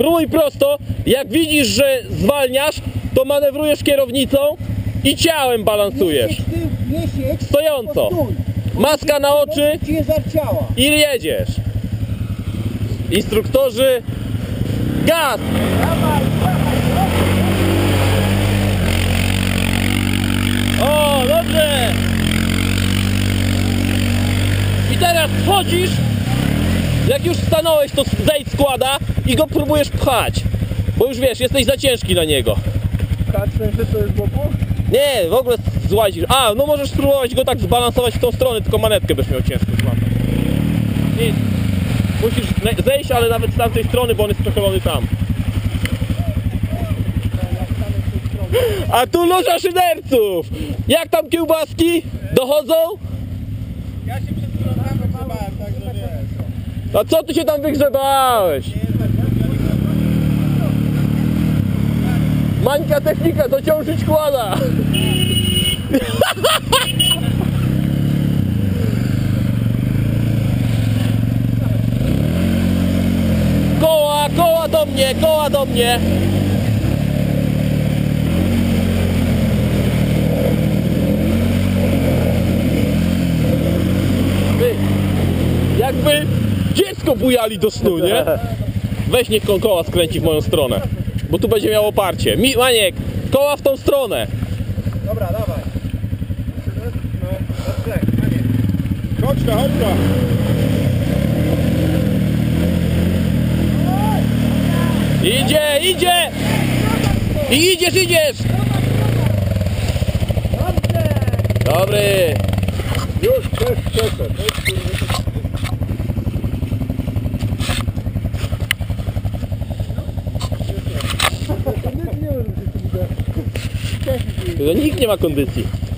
Próbuj prosto. Jak widzisz, że zwalniasz, to manewrujesz kierownicą i ciałem balansujesz. Stojąco. Maska na oczy i jedziesz. Instruktorzy, gaz! O, dobrze! I teraz wchodzisz, jak już stanąłeś, to zejdź składa i go próbujesz pchać. Bo już wiesz, jesteś za ciężki na niego. Pchać w sensie to jest boku? Nie, w ogóle złazisz. A, no możesz spróbować go tak zbalansować w tą stronę, tylko manetkę byś miał ciężko złapać. Nic. Musisz zejść, ale nawet z tamtej strony, bo on jest przechylony tam. A tu loża szyderców! Jak tam kiełbaski? Dochodzą? Ja się przed chwilą tam wygrzebałem, także wiesz. A co ty się tam wygrzebałeś? Mańka technika, to ciążyć kłada! Koła do mnie, koła do mnie! Jakby dziecko bujali do snu, nie? Weź niech koła skręci w moją stronę, bo tu będzie miało oparcie. Maniek, koła w tą stronę. Dobra, dawaj. No, dobrze, Maniek. Chodź to, chodź to. Idzie, idzie! I idziesz! Dobry! Już, przeszedł. Nikt nie ma kondycji.